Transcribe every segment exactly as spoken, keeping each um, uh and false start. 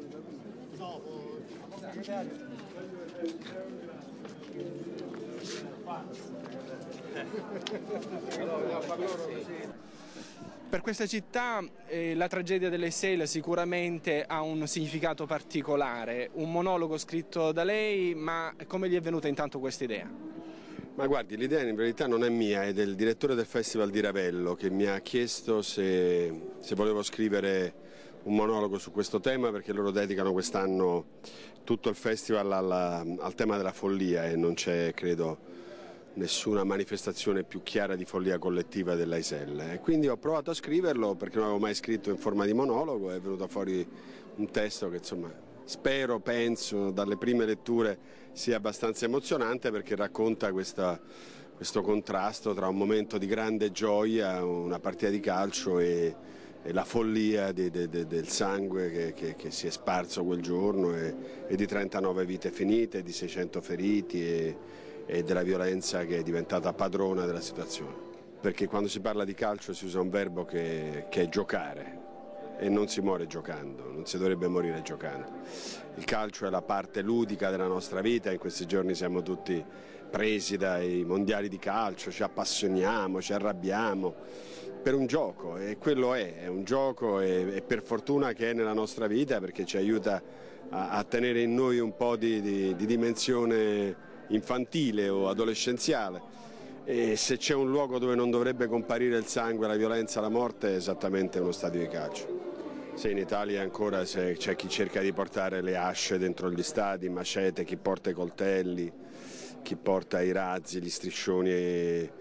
Per questa città eh, la tragedia dell'Eisel sicuramente ha un significato particolare, un monologo scritto da lei, ma come gli è venuta intanto questa idea? Ma guardi, l'idea in verità non è mia, è del direttore del Festival di Ravello che mi ha chiesto se, se volevo scrivere un monologo su questo tema, perché loro dedicano quest'anno tutto il festival alla, al tema della follia e non c'è, credo, nessuna manifestazione più chiara di follia collettiva dell'Eisel. E quindi ho provato a scriverlo perché non avevo mai scritto in forma di monologo, è venuto fuori un testo che insomma spero, penso, dalle prime letture sia abbastanza emozionante, perché racconta questa, questo contrasto tra un momento di grande gioia, una partita di calcio, e, e la follia di, de, de, del sangue che, che, che si è sparso quel giorno, e, e di trentanove vite finite, di seicento feriti e, e della violenza che è diventata padrona della situazione. Perché quando si parla di calcio si usa un verbo che, che è giocare, e non si muore giocando, non si dovrebbe morire giocando. Il calcio è la parte ludica della nostra vita, in questi giorni siamo tutti presi dai mondiali di calcio, ci appassioniamo, ci arrabbiamo per un gioco, e quello è, è un gioco, e, e per fortuna che è nella nostra vita, perché ci aiuta a, a tenere in noi un po' di, di, di dimensione infantile o adolescenziale. E se c'è un luogo dove non dovrebbe comparire il sangue, la violenza, la morte, è esattamente uno stadio di calcio. Se in Italia ancora c'è chi cerca di portare le asce dentro gli stadi, macete, chi porta i coltelli, chi porta i razzi, gli striscioni eh,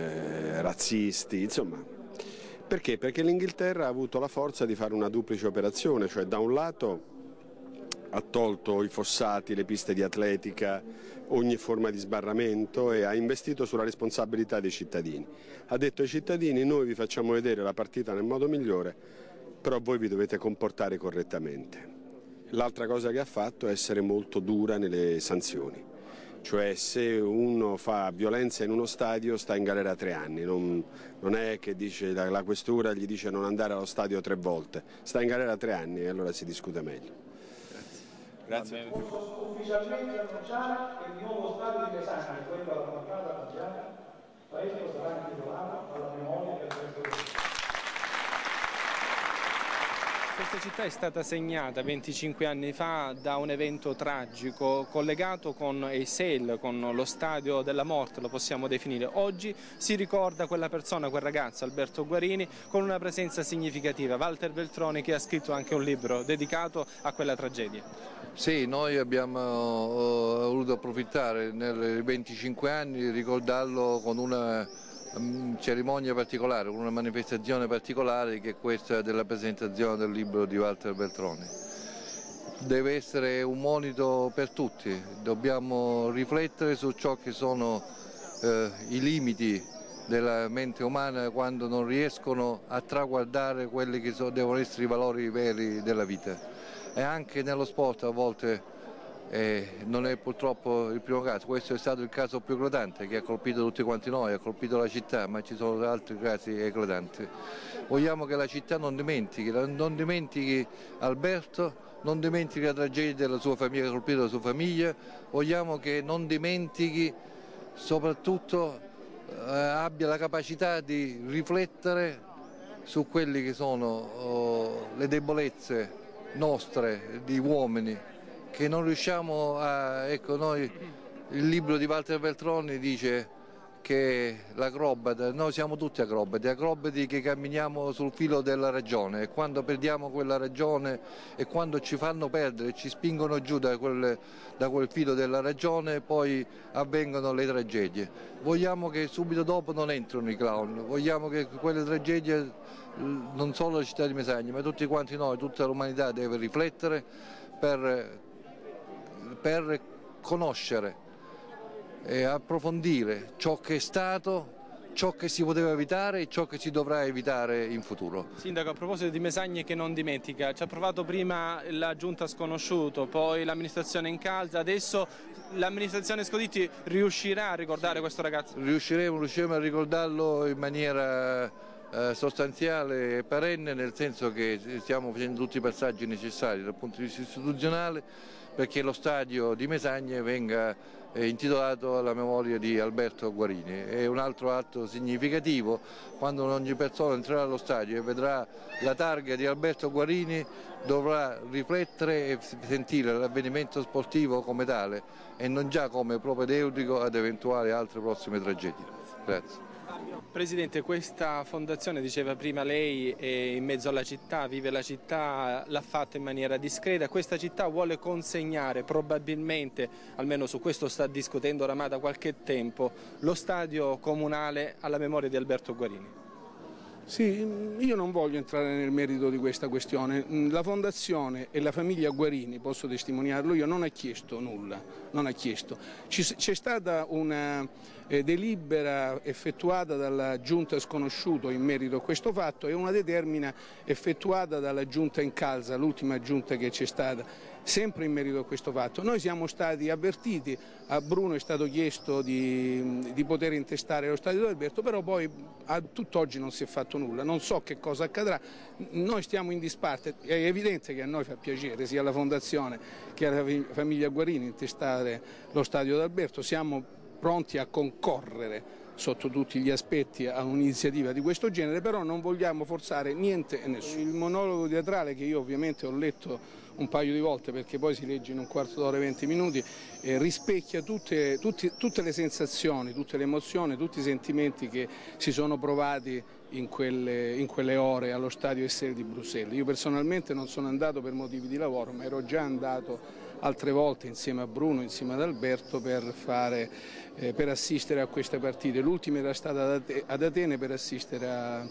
razzisti, insomma. Perché? Perché l'Inghilterra ha avuto la forza di fare una duplice operazione, cioè da un lato ha tolto i fossati, le piste di atletica, ogni forma di sbarramento, e ha investito sulla responsabilità dei cittadini. Ha detto ai cittadini: noi vi facciamo vedere la partita nel modo migliore, però voi vi dovete comportare correttamente. L'altra cosa che ha fatto è essere molto dura nelle sanzioni, cioè se uno fa violenza in uno stadio sta in galera tre anni, non, non è che dice, la, la questura gli dice non andare allo stadio tre volte, sta in galera tre anni e allora si discute meglio. Grazie. Posso ufficialmente annunciare che il nuovo stadio di Mesagna, quello alla Marcata Paggiana, paese sarà intitolato alla memoria del questo. Questa città è stata segnata venticinque anni fa da un evento tragico collegato con Eisel, con lo stadio della morte, lo possiamo definire. Oggi si ricorda quella persona, quel ragazzo, Alberto Guarini, con una presenza significativa, Walter Veltroni, che ha scritto anche un libro dedicato a quella tragedia. Sì, noi abbiamo uh, voluto approfittare nei venticinque anni di ricordarlo con una um, cerimonia particolare, con una manifestazione particolare, che è questa della presentazione del libro di Walter Veltroni. Deve essere un monito per tutti, dobbiamo riflettere su ciò che sono uh, i limiti della mente umana quando non riescono a traguardare quelli che so, devono essere i valori veri della vita. E anche nello sport a volte eh, non è purtroppo il primo caso, questo è stato il caso più eclatante che ha colpito tutti quanti noi, ha colpito la città, ma ci sono altri casi eclatanti. Vogliamo che la città non dimentichi, non dimentichi Alberto, non dimentichi la tragedia della sua famiglia, che ha colpito la sua famiglia, vogliamo che non dimentichi, soprattutto eh, abbia la capacità di riflettere su quelli che sono oh, le debolezze nostre di uomini, che non riusciamo a, ecco, noi, il libro di Walter Veltroni dice che l'acrobata, noi siamo tutti acrobati, acrobati che camminiamo sul filo della ragione, e quando perdiamo quella ragione e quando ci fanno perdere, ci spingono giù da quel, da quel filo della ragione, poi avvengono le tragedie. Vogliamo che subito dopo non entrino i clown, vogliamo che quelle tragedie, non solo la città di Mesagna, ma tutti quanti noi, tutta l'umanità deve riflettere per, per conoscere e approfondire ciò che è stato, ciò che si poteva evitare e ciò che si dovrà evitare in futuro. Sindaco, a proposito di Mesagna che non dimentica, ci ha provato prima la giunta sconosciuto, poi l'amministrazione Incalza, adesso l'amministrazione Scoditti riuscirà a ricordare questo ragazzo? Riusciremo, riusciremo a ricordarlo in maniera eh, sostanziale e perenne, nel senso che stiamo facendo tutti i passaggi necessari dal punto di vista istituzionale perché lo stadio di Mesagne venga eh, intitolato alla memoria di Alberto Guarini. È un altro atto significativo quando ogni persona entrerà allo stadio e vedrà la targa di Alberto Guarini, dovrà riflettere e sentire l'avvenimento sportivo come tale e non già come propedeutico ad eventuali altre prossime tragedie. Grazie. Presidente, questa fondazione, diceva prima lei, è in mezzo alla città, vive la città, l'ha fatta in maniera discreta. Questa città vuole consegnare probabilmente, almeno su questo sta discutendo oramai da qualche tempo, lo stadio comunale alla memoria di Alberto Guarini. Sì, io non voglio entrare nel merito di questa questione. La Fondazione e la famiglia Guarini, posso testimoniarlo io, non ha chiesto nulla, non ha chiesto. C'è stata una eh, delibera effettuata dalla Giunta sconosciuto in merito a questo fatto e una determina effettuata dalla Giunta in Calza, l'ultima Giunta che c'è stata, sempre in merito a questo fatto. Noi siamo stati avvertiti, a Bruno è stato chiesto di, di poter intestare lo stadio d'Alberto, però poi a tutt'oggi non si è fatto nulla, non so che cosa accadrà, noi stiamo in disparte, è evidente che a noi fa piacere sia alla Fondazione che alla famiglia Guarini intestare lo stadio d'Alberto, siamo pronti a concorrere sotto tutti gli aspetti a un'iniziativa di questo genere, però non vogliamo forzare niente e nessuno. Il monologo teatrale, che io ovviamente ho letto un paio di volte perché poi si legge in un quarto d'ora e venti minuti, eh, rispecchia tutte, tutti, tutte le sensazioni, tutte le emozioni, tutti i sentimenti che si sono provati in quelle, in quelle ore allo stadio Essel di Bruxelles. Io personalmente non sono andato per motivi di lavoro, ma ero già andato altre volte insieme a Bruno, insieme ad Alberto per, fare, eh, per assistere a queste partite. L'ultima era stata ad Atene per assistere a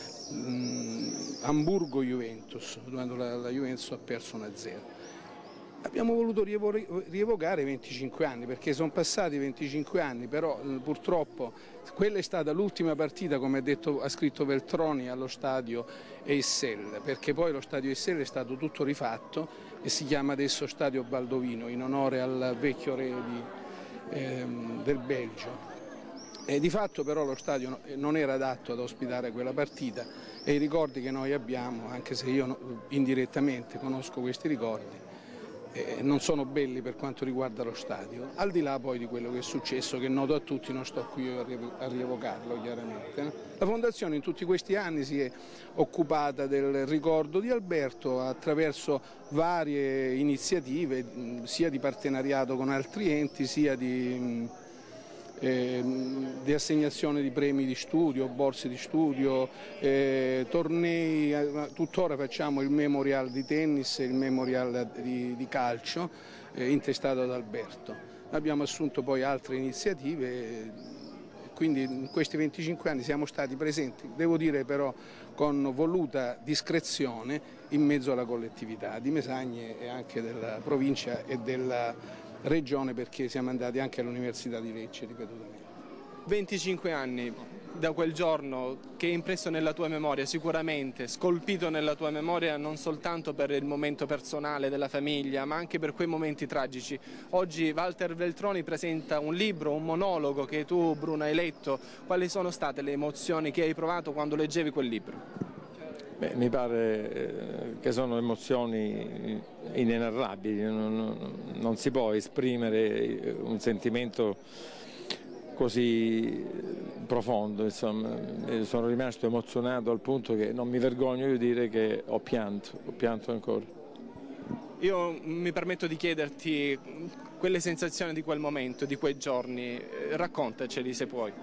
Hamburgo-Juventus, quando la, la Juventus ha perso uno a zero. Abbiamo voluto rievo, rievocare venticinque anni, perché sono passati venticinque anni, però purtroppo quella è stata l'ultima partita, come ha, detto, ha scritto Veltroni, allo stadio Essel, perché poi lo stadio Essel è stato tutto rifatto e si chiama adesso Stadio Baldovino, in onore al vecchio re di, ehm, del Belgio. E di fatto però lo stadio non era adatto ad ospitare quella partita e i ricordi che noi abbiamo, anche se io indirettamente conosco questi ricordi, eh, non sono belli per quanto riguarda lo stadio, al di là poi di quello che è successo, che è noto a tutti, non sto qui a rievocarlo chiaramente. La Fondazione in tutti questi anni si è occupata del ricordo di Alberto attraverso varie iniziative, sia di partenariato con altri enti, sia di... Eh, di assegnazione di premi di studio, borse di studio, eh, tornei, tuttora facciamo il memorial di tennis e il memorial di, di calcio eh, intestato ad Alberto. Abbiamo assunto poi altre iniziative, quindi in questi venticinque anni siamo stati presenti, devo dire però con voluta discrezione, in mezzo alla collettività di Mesagne e anche della provincia e della Regione, perché siamo andati anche all'Università di Lecce ripetutamente. venticinque anni da quel giorno che è impresso nella tua memoria, sicuramente scolpito nella tua memoria non soltanto per il momento personale della famiglia, ma anche per quei momenti tragici. Oggi Walter Veltroni presenta un libro, un monologo che tu, Bruno, hai letto. Quali sono state le emozioni che hai provato quando leggevi quel libro? Beh, mi pare che sono emozioni inenarrabili, non, non si può esprimere un sentimento così profondo, insomma. Sono rimasto emozionato al punto che non mi vergogno di dire che ho pianto, ho pianto ancora. Io mi permetto di chiederti quelle sensazioni di quel momento, di quei giorni, raccontaceli se puoi.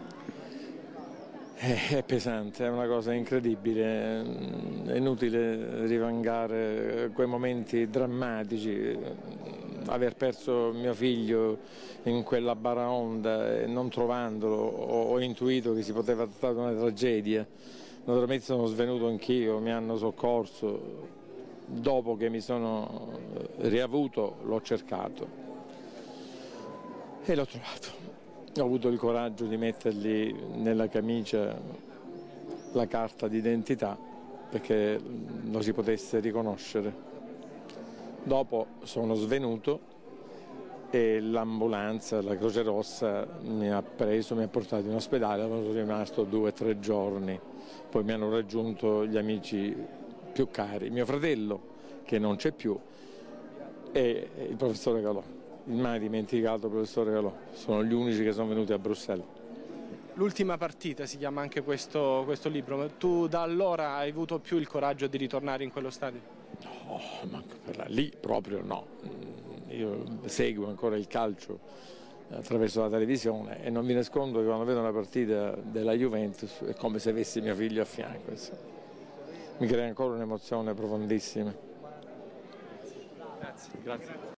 È pesante, è una cosa incredibile, è inutile rivangare quei momenti drammatici, aver perso mio figlio in quella baraonda e non trovandolo, ho intuito che si poteva trattare di una tragedia, naturalmente sono svenuto anch'io, mi hanno soccorso, dopo che mi sono riavuto l'ho cercato e l'ho trovato. Ho avuto il coraggio di mettergli nella camicia la carta d'identità perché lo si potesse riconoscere. Dopo sono svenuto e l'ambulanza, la Croce Rossa, mi ha preso, mi ha portato in ospedale, sono rimasto due o tre giorni poi mi hanno raggiunto gli amici più cari, mio fratello che non c'è più e il professore Calò, il mai dimenticato professore Calò, sono gli unici che sono venuti a Bruxelles. L'ultima partita si chiama anche questo, questo libro, tu da allora hai avuto più il coraggio di ritornare in quello stadio? No, ma lì proprio no, io seguo ancora il calcio attraverso la televisione e non vi nascondo che quando vedo una partita della Juventus è come se avessi mio figlio a fianco, mi crea ancora un'emozione profondissima. Grazie. Grazie.